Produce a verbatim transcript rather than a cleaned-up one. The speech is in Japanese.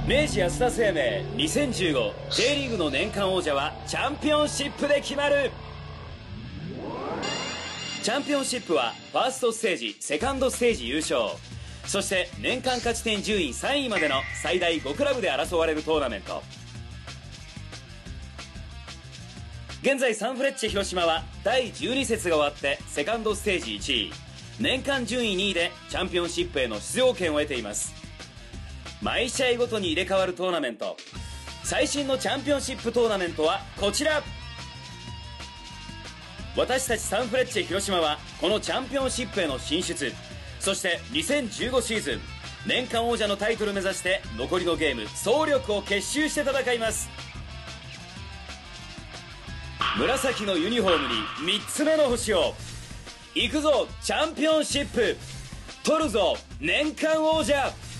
明治安田生命 にせんじゅうご J リーグの年間王者はチャンピオンシップで決まる。チャンピオンシップはファーストステージ、セカンドステージ優勝、そして年間勝ち点順位さんいまでの最大ごクラブで争われるトーナメント。現在サンフレッチェ広島はだいじゅうに節が終わってセカンドステージいちい、年間順位にいでチャンピオンシップへの出場権を得ています。毎試合ごとに入れ替わるトーナメント。最新のチャンピオンシップトーナメントはこちら。私たちサンフレッチェ広島はこのチャンピオンシップへの進出、そしてにせんじゅうごシーズン年間王者のタイトル目指して残りのゲーム総力を結集して戦います。紫のユニフォームにみっつめの星を。行くぞチャンピオンシップ、取るぞ年間王者。